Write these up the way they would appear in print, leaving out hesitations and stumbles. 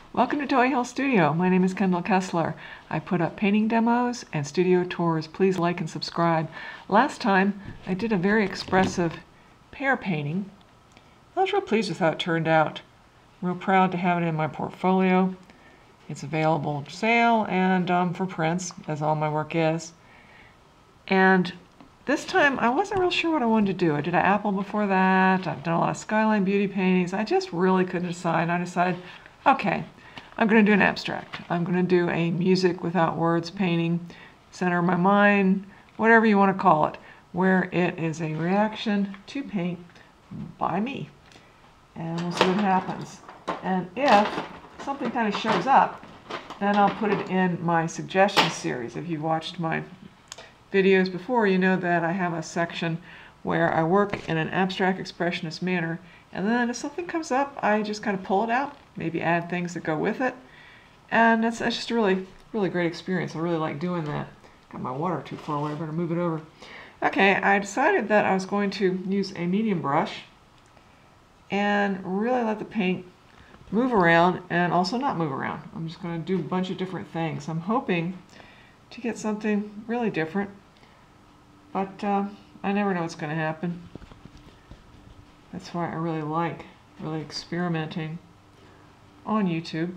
Welcome to Toy Hill Studio. My name is Kendall Kessler. I put up painting demos and studio tours. Please like and subscribe. Last time I did a very expressive pear painting. I was real pleased with how it turned out. I'm real proud to have it in my portfolio. It's available for sale and for prints, as all my work is. And this time I wasn't real sure what I wanted to do. I did an apple before that. I've done a lot of skyline beauty paintings. I just really couldn't decide. I decided, okay, I'm going to do an abstract. I'm going to do a music without words painting, center of my mind, whatever you want to call it, where it is a reaction to paint by me. And we'll see what happens. And if something kind of shows up, then I'll put it in my suggestion series. If you've watched my videos before, you know that I have a section where I work in an abstract expressionist manner, and then if something comes up, I just kind of pull it out, maybe add things that go with it, and that's just a really great experience. I really like doing that. Got my water too far away, I better move it over. Okay, I decided that I was going to use a medium brush and really let the paint move around and also not move around. I'm just going to do a bunch of different things. I'm hoping to get something really different, but I never know what's going to happen. That's why I really like experimenting on YouTube.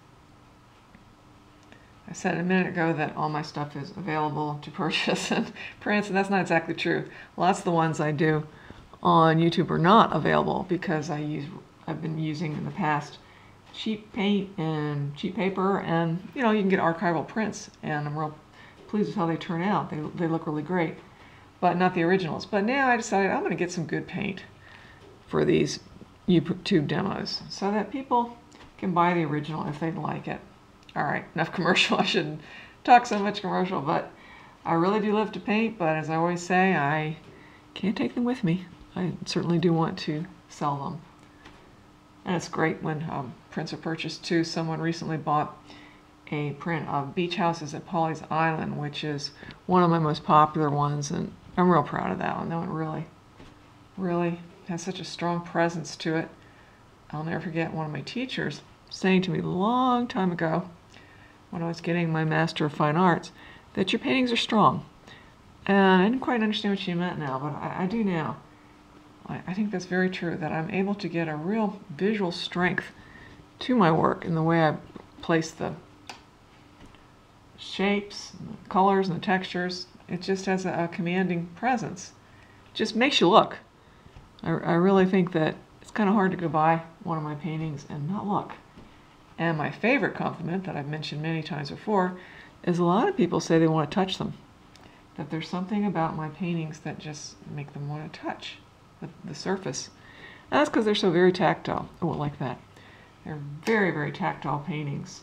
I said a minute ago that all my stuff is available to purchase and prints, and that's not exactly true. Lots of the ones I do on YouTube are not available because I've been using in the past cheap paint and cheap paper, and you can get archival prints, and I'm real pleased with how they turn out. They look really great, but not the originals. But now I decided I'm going to get some good paint for these YouTube demos so that people can buy the original if they'd like it. All right, enough commercial. I shouldn't talk so much commercial, but I really do love to paint, but as I always say, I can't take them with me. I certainly do want to sell them. And it's great when prints are purchased too. Someone recently bought a print of Beach Houses at Pawleys Island, which is one of my most popular ones, and I'm real proud of that one. That one really has such a strong presence to it. I'll never forget one of my teachers saying to me a long time ago when I was getting my Master of Fine Arts that your paintings are strong. And I didn't quite understand what she meant now, but I do now. I think that's very true, that I'm able to get a real visual strength to my work in the way I place the shapes, and the colors, and the textures. It just has a commanding presence. It just makes you look. I really think that it's kind of hard to go by one of my paintings and not look. And my favorite compliment that I've mentioned many times before is a lot of people say they want to touch them. That there's something about my paintings that just make them want to touch the surface. And that's because they're so very tactile. Oh, I like that. They're very tactile paintings.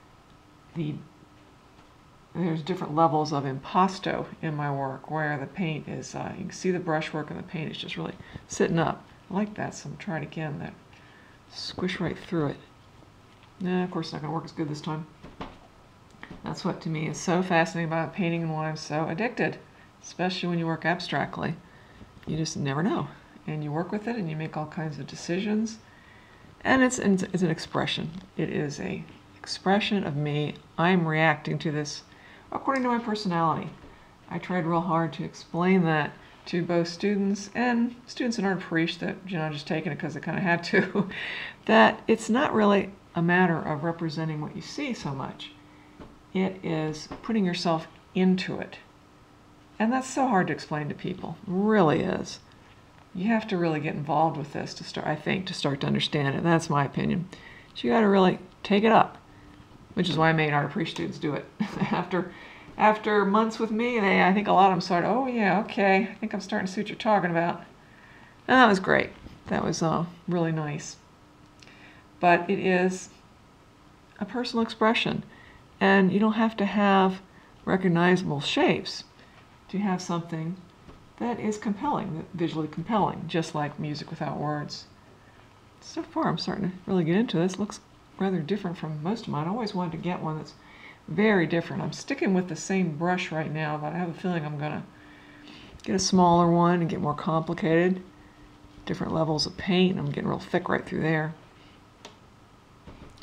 There's different levels of impasto in my work where the paint is, you can see the brushwork and the paint is just really sitting up. I like that, so I'm trying again, that squish right through it. Nah, of course it's not going to work as good this time. That's what to me is so fascinating about painting and why I'm so addicted, especially when you work abstractly. You just never know. And you work with it and you make all kinds of decisions. And it's an expression. It is an expression of me. I'm reacting to this according to my personality. I tried real hard to explain that to both students and students in Art Appreciation that just taking it because they kind of had to, that it's not really a matter of representing what you see so much. It is putting yourself into it. And that's so hard to explain to people. It really is. You have to really get involved with this to start, I think, to start to understand it. That's my opinion. So you got to really take it up, which is why I made Art Appreciation students do it. After months with me, I think a lot of them started, oh yeah, okay, I think I'm starting to see what you're talking about. And that was great. That was really nice. But it is a personal expression. And you don't have to have recognizable shapes to have something that is compelling, visually compelling, just like music without words. So far I'm starting to really get into this. It looks rather different from most of mine. I always wanted to get one that's very different. I'm sticking with the same brush right now, but I have a feeling I'm going to get a smaller one and get more complicated. Different levels of paint. I'm getting real thick right through there.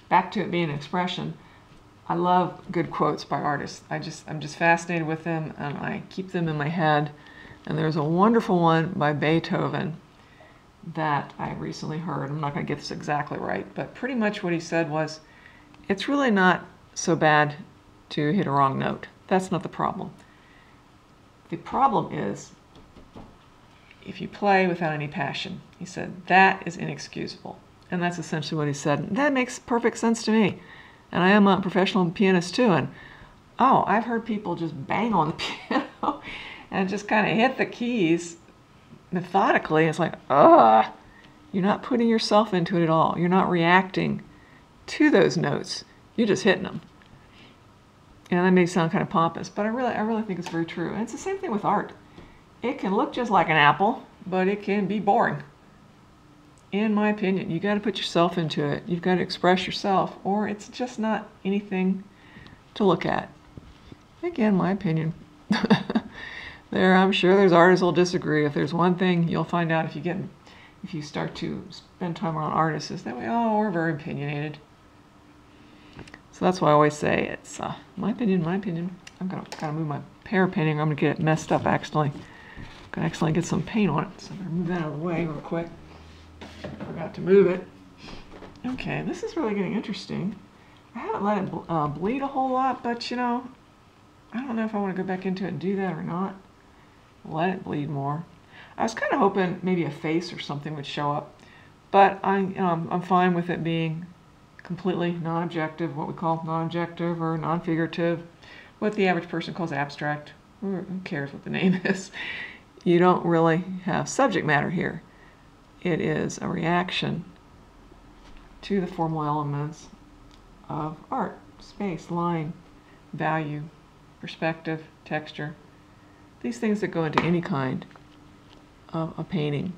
back to it being an expression, I love good quotes by artists. I'm just fascinated with them, and I keep them in my head. And there's a wonderful one by Beethoven that I recently heard. I'm not going to get this exactly right, but pretty much what he said was, it's really not so bad to hit a wrong note. That's not the problem. The problem is if you play without any passion. He said, that is inexcusable. And that's essentially what he said. And that makes perfect sense to me. And I am a professional pianist too, and oh, I've heard people just bang on the piano and just kind of hit the keys methodically. It's like, ugh, you're not putting yourself into it at all. You're not reacting to those notes. You're just hitting them. And that may sound kind of pompous, but I really think it's very true. And it's the same thing with art. It can look just like an apple, but it can be boring. In my opinion, you got to put yourself into it. You've got to express yourself, or it's just not anything to look at. Again, my opinion. I'm sure there's artists who'll disagree. If there's one thing you'll find out if you start to spend time around artists, is that we're very opinionated. So that's why I always say it's my opinion. I'm gotta move my pear painting. I'm gonna get it messed up accidentally. I'm gonna accidentally get some paint on it. So I'm gonna move that out of the way real quick. Forgot to move it. Okay, this is really getting interesting. I haven't let it bleed a whole lot, but I don't know if I want to go back into it and do that or not. Let it bleed more. I was kind of hoping maybe a face or something would show up, but I'm fine with it being completely non-objective, what we call non-objective or non-figurative, what the average person calls abstract. Who cares what the name is? You don't really have subject matter here. It is a reaction to the formal elements of art: space, line, value, perspective, texture. These things that go into any kind of a painting.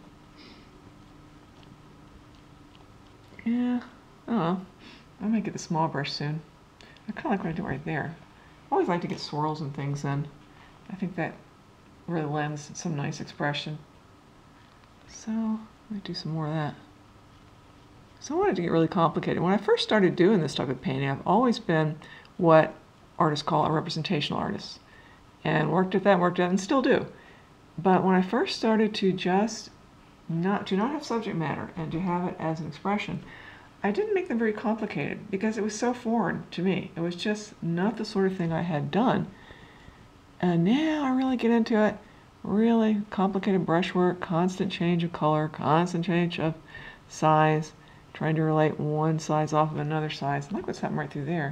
Yeah, I don't know. I might get the small brush soon. I kind of like what I do right there. I always like to get swirls and things in. I think that really lends some nice expression. So, let me do some more of that. So I wanted to get really complicated. When I first started doing this type of painting, I've always been what artists call a representational artist. And worked at that, and still do. But when I first started to just not have subject matter and to have it as an expression, I didn't make them very complicated because it was so foreign to me. It was just not the sort of thing I had done. And now I really get into it. Really complicated brushwork, constant change of color, constant change of size, trying to relate one size off of another size. Look what's happening right through there.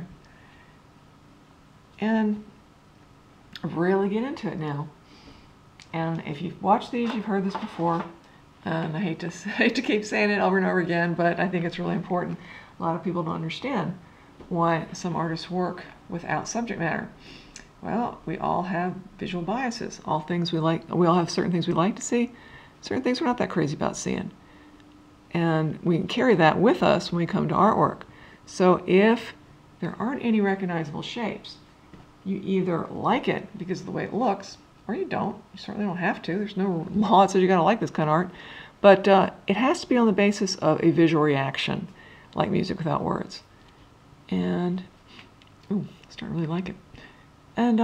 And really get into it now. And if you've watched these, you've heard this before. And I hate to keep saying it over and over again, but I think it's really important. A lot of people don't understand why some artists work without subject matter. Well, we all have visual biases. We all have certain things we like to see, certain things we're not that crazy about seeing. And we can carry that with us when we come to artwork. So if there aren't any recognizable shapes, you either like it because of the way it looks, or you don't. You certainly don't have to. There's no law that says you gotta like this kind of art. But it has to be on the basis of a visual reaction, like music without words. And, ooh, I start to really like it. And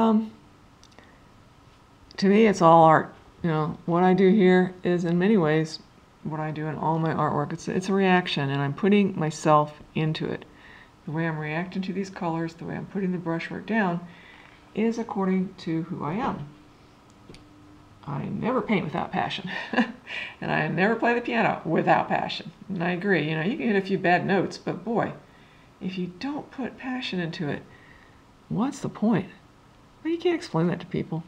to me, it's all art. What I do here is in many ways what I do in all my artwork. It's a reaction, and I'm putting myself into it. The way I'm reacting to these colors, the way I'm putting the brushwork down, is according to who I am. I never paint without passion. And I never play the piano without passion. And I agree, you can hit a few bad notes, but boy, if you don't put passion into it, what's the point? Well, you can't explain that to people.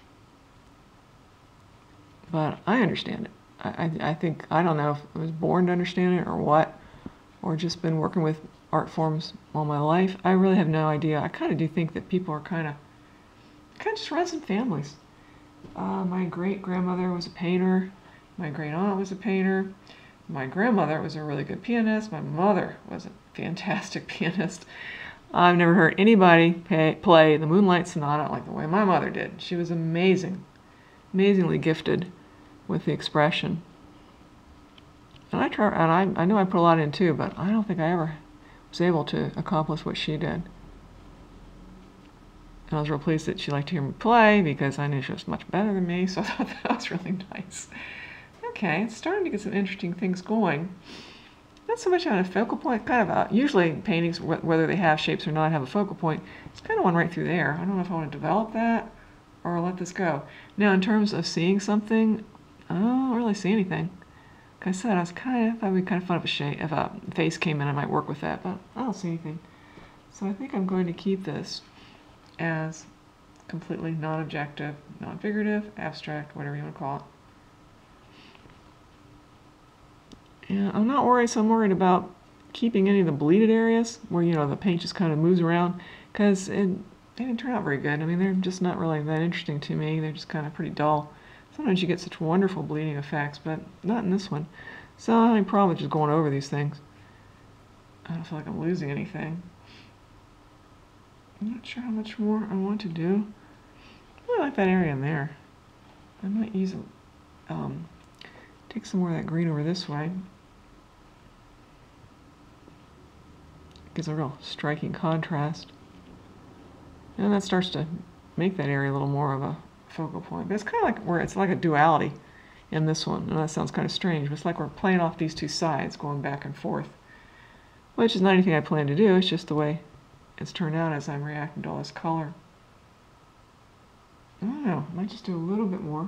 But I understand it. I think, I don't know if I was born to understand it or what, or just been working with art forms all my life. I really have no idea. I kind of do think that people are kind of just runs in families. My great-grandmother was a painter. My great-aunt was a painter. My grandmother was a really good pianist. My mother was a fantastic pianist. I've never heard anybody play the Moonlight Sonata like the way my mother did. She was amazing, amazingly gifted with the expression. And I know I put a lot in too, but I don't think I ever was able to accomplish what she did. And I was real pleased that she liked to hear me play because I knew she was much better than me, so I thought that was really nice. Okay, it's starting to get some interesting things going. Not so much on a focal point, kind of usually paintings, whether they have shapes or not, have a focal point. It's kind of one right through there. I don't know if I want to develop that or let this go. Now, in terms of seeing something, I don't really see anything. Like I said, I thought it would be kind of fun if a face came in, I might work with that, but I don't see anything. So I think I'm going to keep this as completely non-objective, non-figurative, abstract, whatever you want to call it. And I'm not worried, so I'm worried about keeping any of the bleeded areas where, you know, the paint just kind of moves around, because they didn't turn out very good. I mean, they're just not really that interesting to me. They're just kind of pretty dull. Sometimes you get such wonderful bleeding effects, but not in this one. So I don't have any problem with just going over these things. I don't feel like I'm losing anything. I'm not sure how much more I want to do. I like that area in there. I might use take some more of that green over this way. Gives a real striking contrast. And that starts to make that area a little more of a focal point. But it's kind of like where it's like a duality in this one. And that sounds kind of strange, but it's like we're playing off these two sides, going back and forth. Which is not anything I plan to do, it's just the way it's turned out as I'm reacting to all this color. I don't know, I might just do a little bit more.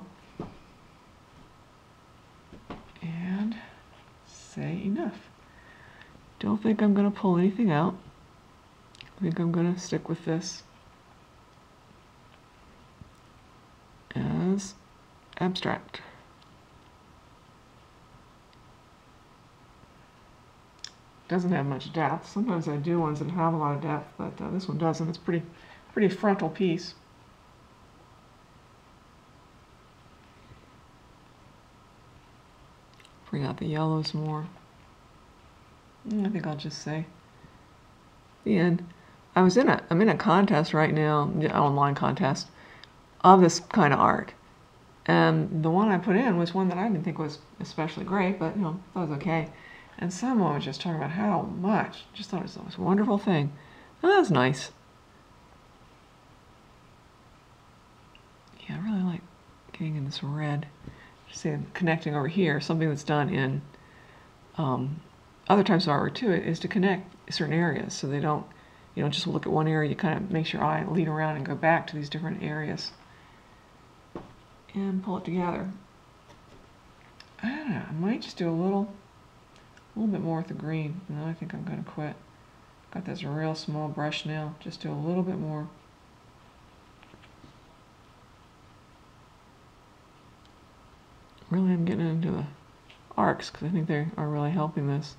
And say enough. Don't think I'm going to pull anything out. I think I'm going to stick with this as abstract. Doesn't have much depth. Sometimes I do ones that have a lot of depth, but this one doesn't. It's pretty frontal piece. Bring out the yellows more. I think I'll just say the end. I'm in a contest right now, an online contest of this kind of art, and the one I put in was one that I didn't think was especially great, but you know, I thought it was okay. And someone was just talking about how much, just thought it was the most wonderful thing. And that was nice. Yeah, I really like getting in this red. See, connecting over here, something that's done in other types of artwork too, is to connect certain areas so they don't, you know, just look at one area. You kind of make your eye lead around and go back to these different areas and pull it together. I don't know, I might just do a little bit more with the green, and then I think I'm going to quit. Got this real small brush now, just do a little bit more. Really, I'm getting into the arcs because I think they are really helping this.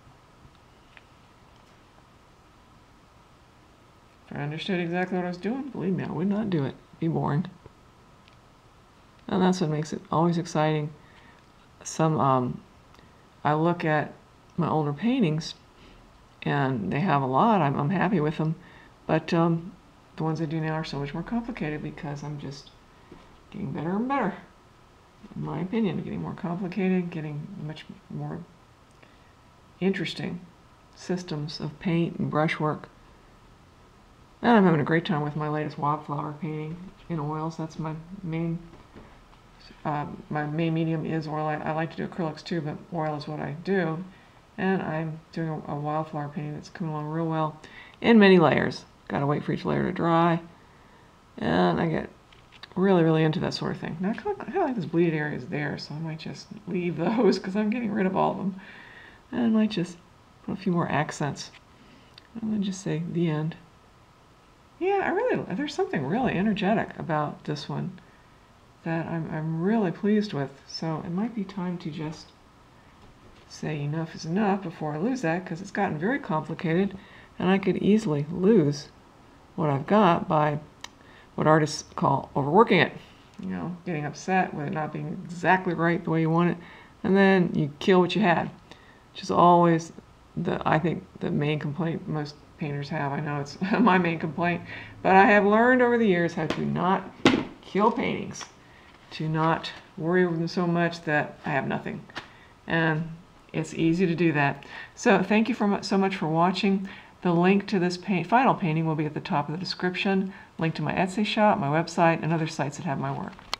If I understood exactly what I was doing, believe me, I would not do it. It'd be boring. And that's what makes it always exciting. I look at my older paintings, and they have a lot. I'm happy with them, but the ones I do now are so much more complicated because I'm just getting better and better. In my opinion, getting more complicated, getting much more interesting systems of paint and brushwork. And I'm having a great time with my latest wildflower painting in oils. That's my main medium is oil. I like to do acrylics too, but oil is what I do. And I'm doing a wildflower painting that's coming along real well in many layers. Gotta wait for each layer to dry. And I get really, really into that sort of thing. Now, I kind of like this bleeded areas there, so I might just leave those because I'm getting rid of all of them. And I might just put a few more accents. And then just say the end. Yeah, there's something really energetic about this one that I'm really pleased with. So it might be time to just say enough is enough before I lose that, because it's gotten very complicated and I could easily lose what I've got by what artists call overworking it. You know, getting upset with it not being exactly right the way you want it, and then you kill what you had, which is always I think the main complaint most painters have. I know it's my main complaint, but I have learned over the years how to not kill paintings, to not worry over them so much that I have nothing. And It's easy to do that. So thank you so much for watching. The link to this final painting will be at the top of the description. Link to my Etsy shop, my website, and other sites that have my work.